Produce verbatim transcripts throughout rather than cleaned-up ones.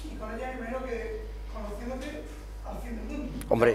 Y con ella me imagino que conociéndote al fin del mundo. Hombre.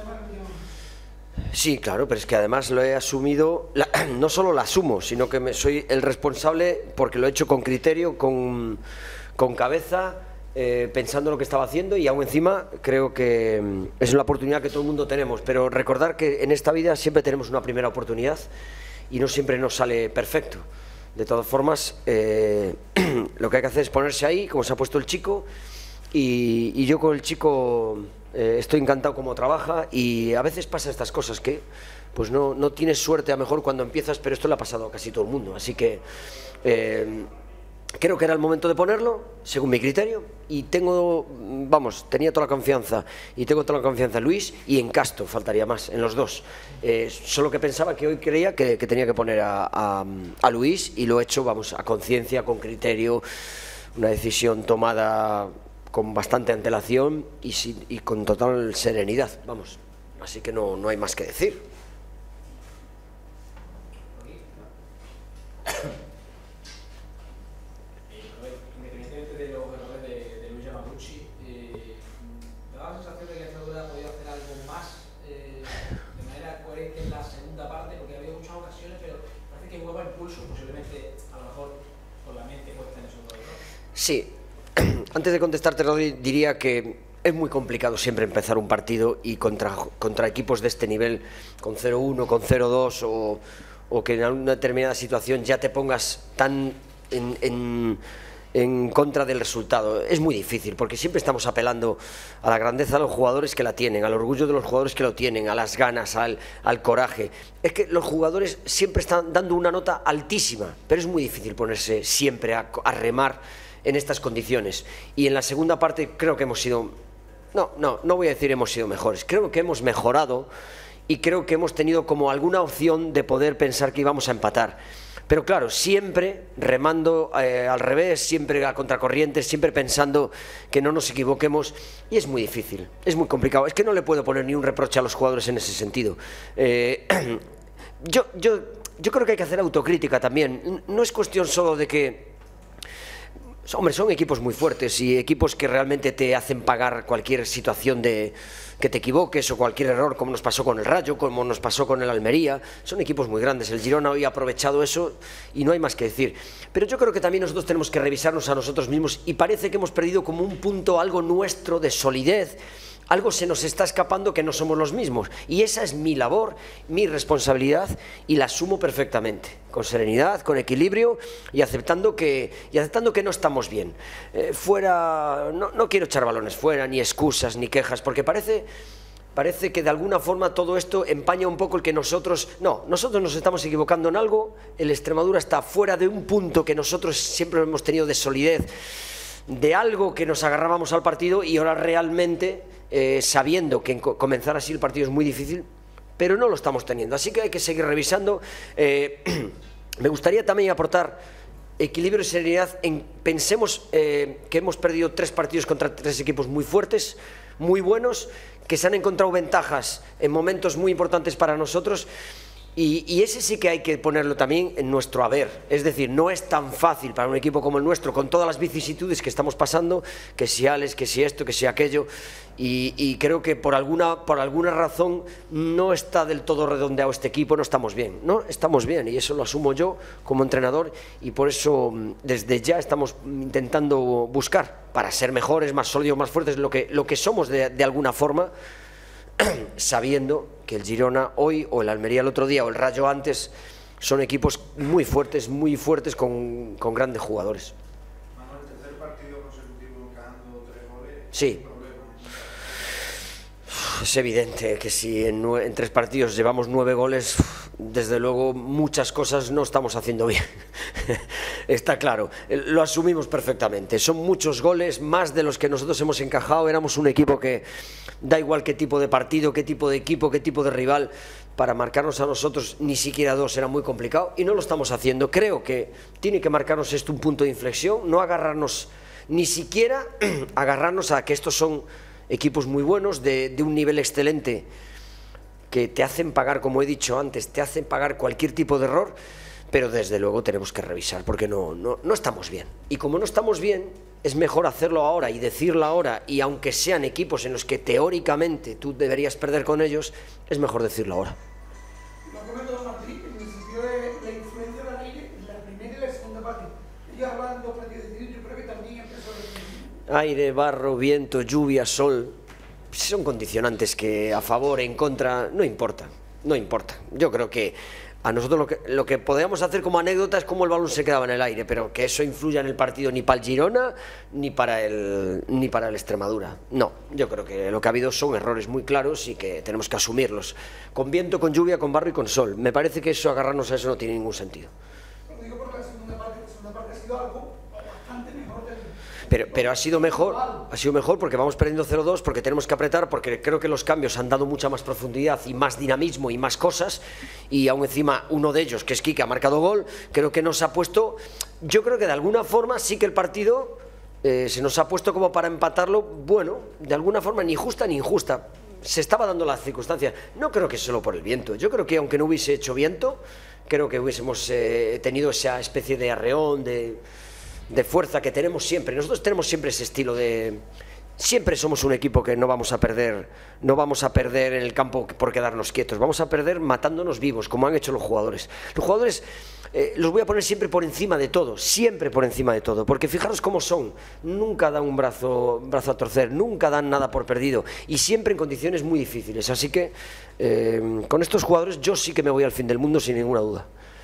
Sí, claro, pero es que además lo he asumido, la, no solo la asumo, sino que me, soy el responsable porque lo he hecho con criterio, con, con cabeza, eh, pensando en lo que estaba haciendo, y aún encima creo que es una oportunidad que todo el mundo tenemos, pero recordar que en esta vida siempre tenemos una primera oportunidad y no siempre nos sale perfecto. De todas formas, eh, lo que hay que hacer es ponerse ahí, como se ha puesto el chico, y, y yo con el chico... Eh, estoy encantado cómo trabaja, y a veces pasa estas cosas que pues no, no tienes suerte a lo mejor cuando empiezas, pero esto le ha pasado a casi todo el mundo, así que eh, creo que era el momento de ponerlo, según mi criterio, y tengo, vamos, tenía toda la confianza, y tengo toda la confianza en Luis y en Casto, faltaría más, en los dos. Eh, solo que pensaba que hoy creía que, que tenía que poner a, a, a Luis, y lo he hecho, vamos, a conciencia, con criterio, una decisión tomada con bastante antelación y, sin, y con total serenidad, vamos, así que no, no hay más que decir. Independientemente de los errores de, de Luis Yamaguchi, eh, ¿te da la sensación de que Extremadura ha podido hacer algo más eh, de manera coherente en la segunda parte? Porque ha habido muchas ocasiones, pero parece que hueva impulso, posiblemente a lo mejor con la mente puesta en esos dos errores. Sí. Antes de contestarte, Rodri, diría que es muy complicado siempre empezar un partido y contra, contra equipos de este nivel, con cero uno, con cero dos, o, o que en una determinada situación ya te pongas tan en, en, en contra del resultado. Es muy difícil, porque siempre estamos apelando a la grandeza de los jugadores que la tienen, al orgullo de los jugadores que lo tienen, a las ganas, al, al coraje. Es que los jugadores siempre están dando una nota altísima, pero es muy difícil ponerse siempre a, a remar en estas condiciones, y en la segunda parte creo que hemos sido, no, no, no voy a decir hemos sido mejores, creo que hemos mejorado, y creo que hemos tenido como alguna opción de poder pensar que íbamos a empatar, pero claro, siempre remando eh, al revés, siempre a contracorriente, siempre pensando que no nos equivoquemos, y es muy difícil, es muy complicado, es que no le puedo poner ni un reproche a los jugadores en ese sentido. eh, yo, yo, yo creo que hay que hacer autocrítica también, no es cuestión solo de que hombre, son equipos muy fuertes y equipos que realmente te hacen pagar cualquier situación de que te equivoques o cualquier error, como nos pasó con el Rayo, como nos pasó con el Almería. Son equipos muy grandes. El Girona hoy ha aprovechado eso y no hay más que decir. Pero yo creo que también nosotros tenemos que revisarnos a nosotros mismos, y parece que hemos perdido como un punto, algo nuestro de solidez. Algo se nos está escapando, que no somos los mismos, y esa es mi labor, mi responsabilidad, y la asumo perfectamente, con serenidad, con equilibrio, y aceptando que, y aceptando que no estamos bien. Eh, fuera, no, no quiero echar balones fuera, ni excusas, ni quejas, porque parece, parece que de alguna forma todo esto empaña un poco el que nosotros, no, nosotros nos estamos equivocando en algo, el Extremadura está fuera de un punto que nosotros siempre hemos tenido de solidez, de algo que nos agarrábamos al partido, y ahora realmente, eh, sabiendo que comenzar así el partido es muy difícil, pero no lo estamos teniendo, así que hay que seguir revisando. eh, me gustaría también aportar equilibrio y serenidad en, pensemos eh, que hemos perdido tres partidos contra tres equipos muy fuertes, muy buenos, que se han encontrado ventajas en momentos muy importantes para nosotros. Y, y ese sí que hay que ponerlo también en nuestro haber, es decir, no es tan fácil para un equipo como el nuestro, con todas las vicisitudes que estamos pasando, que si Alex, que si esto, que si aquello, y, y creo que por alguna, por alguna razón no está del todo redondeado este equipo, no estamos bien, no estamos bien, y eso lo asumo yo como entrenador, y por eso desde ya estamos intentando buscar, para ser mejores, más sólidos, más fuertes, lo que, lo que somos de, de alguna forma, sabiendo que el Girona hoy, o el Almería el otro día, o el Rayo antes, son equipos muy fuertes, muy fuertes, con, con grandes jugadores. Manuel, el tercer partido consecutivo encajando tres goles. Sí. Es evidente que si en, en tres partidos llevamos nueve goles, desde luego muchas cosas no estamos haciendo bien. Está claro, lo asumimos perfectamente. Son muchos goles, más de los que nosotros hemos encajado. Éramos un equipo que da igual qué tipo de partido, qué tipo de equipo, qué tipo de rival, para marcarnos a nosotros ni siquiera dos era muy complicado, y no lo estamos haciendo. Creo que tiene que marcarnos esto un punto de inflexión, no agarrarnos, ni siquiera agarrarnos a que estos son equipos muy buenos, de, de un nivel excelente, que te hacen pagar, como he dicho antes, te hacen pagar cualquier tipo de error, pero desde luego tenemos que revisar, porque no, no, no estamos bien. Y como no estamos bien, es mejor hacerlo ahora y decirlo ahora, y aunque sean equipos en los que teóricamente tú deberías perder con ellos, es mejor decirlo ahora. Lo ha comentado Martí, en el sentido de la influencia de la Aire en la primera y la segunda parte. Ya hablan dos partidos decididos, yo creo que también empezó el... Aire, barro, viento, lluvia, sol, son condicionantes que a favor, en contra, no importa, no importa. Yo creo que a nosotros lo que, lo que podíamos hacer como anécdota es cómo el balón se quedaba en el aire, pero que eso influya en el partido ni para el Girona ni para el, ni para el Extremadura. No, yo creo que lo que ha habido son errores muy claros y que tenemos que asumirlos. Con viento, con lluvia, con barro y con sol. Me parece que eso, agarrarnos a eso no tiene ningún sentido. Lo digo porque la segunda parte, la segunda parte ha sido algo bastante mejor del... Pero, pero ha sido mejor, ha sido mejor porque vamos perdiendo cero dos, porque tenemos que apretar, porque creo que los cambios han dado mucha más profundidad y más dinamismo y más cosas, y aún encima uno de ellos, que es Quique, ha marcado gol, creo que nos ha puesto, yo creo que de alguna forma sí que el partido eh, se nos ha puesto como para empatarlo, bueno, de alguna forma ni justa ni injusta, se estaba dando la circunstancia, no creo que solo por el viento, yo creo que aunque no hubiese hecho viento, creo que hubiésemos eh, tenido esa especie de arreón, de... de fuerza que tenemos siempre. Nosotros tenemos siempre ese estilo de... Siempre somos un equipo que no vamos a perder, no vamos a perder en el campo por quedarnos quietos, vamos a perder matándonos vivos, como han hecho los jugadores. Los jugadores eh, los voy a poner siempre por encima de todo, siempre por encima de todo, porque fijaros cómo son, nunca dan un brazo, brazo a torcer, nunca dan nada por perdido, y siempre en condiciones muy difíciles. Así que eh, con estos jugadores yo sí que me voy al fin del mundo sin ninguna duda.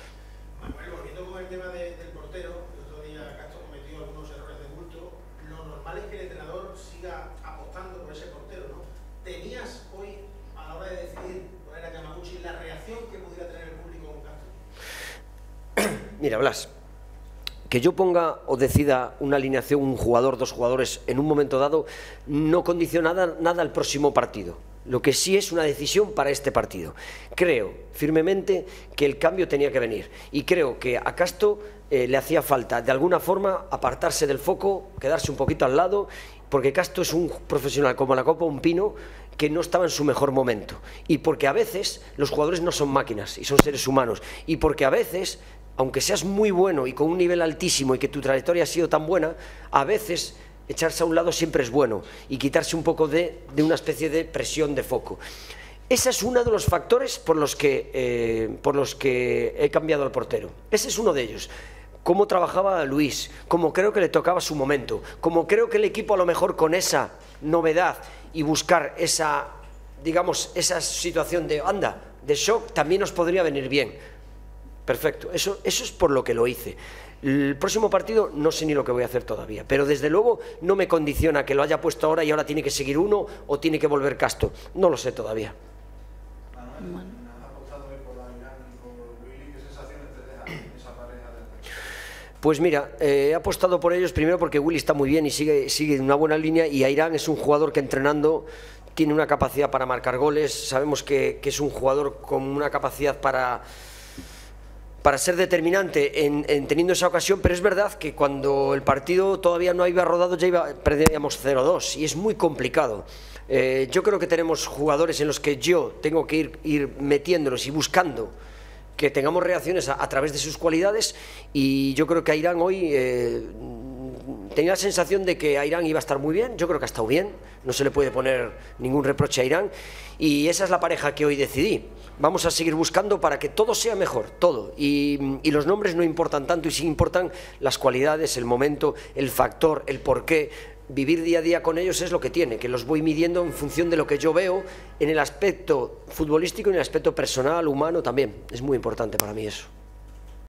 Mira, Blas, que yo ponga o decida una alineación, un jugador, dos jugadores en un momento dado, no condiciona nada, nada al próximo partido. Lo que sí es una decisión para este partido. Creo firmemente que el cambio tenía que venir y creo que a Casto eh, le hacía falta de alguna forma apartarse del foco, quedarse un poquito al lado, porque Casto es un profesional como la copa un pino que no estaba en su mejor momento, y porque a veces los jugadores no son máquinas y son seres humanos, y porque a veces, aunque seas muy bueno y con un nivel altísimo y que tu trayectoria ha sido tan buena, a veces echarse a un lado siempre es bueno y quitarse un poco de, de una especie de presión de foco. Ese es uno de los factores por los que, eh, por los que he cambiado al portero. Ese es uno de ellos. Cómo trabajaba Luis, cómo creo que le tocaba su momento, cómo creo que el equipo a lo mejor con esa novedad y buscar esa, digamos, esa situación de, anda, de shock, también nos podría venir bien. Perfecto, eso, eso es por lo que lo hice. El próximo partido no sé ni lo que voy a hacer todavía, pero desde luego no me condiciona que lo haya puesto ahora y ahora tiene que seguir uno o tiene que volver Casto. No lo sé todavía. Manuel, ¿has apostado por Airán y por Willy? ¿Qué sensaciones te deja esa pareja de ataque? Pues mira, eh, he apostado por ellos primero porque Willy está muy bien y sigue, sigue en una buena línea, y Airán es un jugador que entrenando tiene una capacidad para marcar goles. Sabemos que, que es un jugador con una capacidad para... para ser determinante en, en teniendo esa ocasión, pero es verdad que cuando el partido todavía no había rodado ya iba, perdíamos cero dos y es muy complicado. Eh, yo creo que tenemos jugadores en los que yo tengo que ir, ir metiéndolos y buscando que tengamos reacciones a, a través de sus cualidades, y yo creo que Airán hoy eh, tenía la sensación de que Airán iba a estar muy bien. Yo creo que ha estado bien, no se le puede poner ningún reproche a Airán, y esa es la pareja que hoy decidí. Vamos a seguir buscando para que todo sea mejor, todo, y, y los nombres no importan tanto, y sí importan las cualidades, el momento, el factor, el porqué. Vivir día a día con ellos es lo que tiene, que los voy midiendo en función de lo que yo veo en el aspecto futbolístico y en el aspecto personal, humano también. Es muy importante para mí eso.